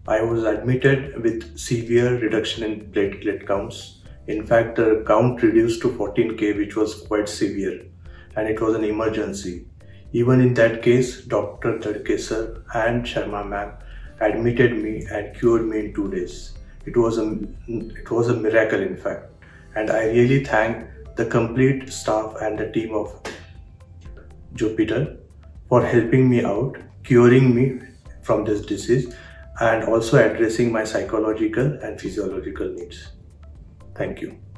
I was admitted with severe reduction in platelet counts. In fact, the count reduced to 14K, which was quite severe, and it was an emergency. Even in that case, Dr. Dadke sir and Sharma ma'am admitted me and cured me in 2 days. It was a miracle, in fact, and I really thank the complete staff and the team of Jupiter for helping me out, curing me from this disease, and also addressing my psychological and physiological needs. Thank you.